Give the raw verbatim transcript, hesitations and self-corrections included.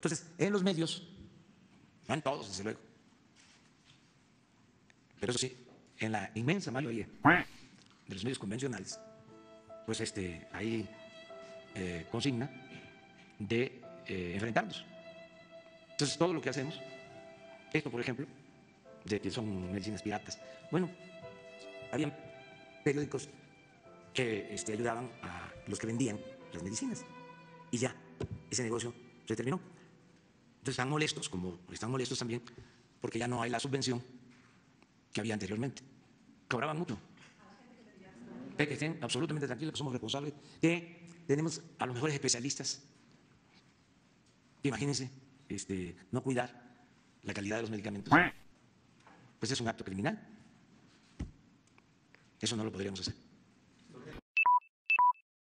Entonces, en los medios, no en todos, desde luego, pero eso sí, en la inmensa mayoría de los medios convencionales, pues este, hay eh, consigna de eh, enfrentarnos. Entonces, todo lo que hacemos, esto por ejemplo, de que son medicinas piratas, bueno, había periódicos que este, ayudaban a los que vendían las medicinas y ya ese negocio se terminó. Entonces están molestos, como están molestos también, porque ya no hay la subvención que había anteriormente. Cobraban mucho. Que estén absolutamente tranquilos, que somos responsables, que tenemos a los mejores especialistas. Imagínense, este, no cuidar la calidad de los medicamentos, pues es un acto criminal. Eso no lo podríamos hacer.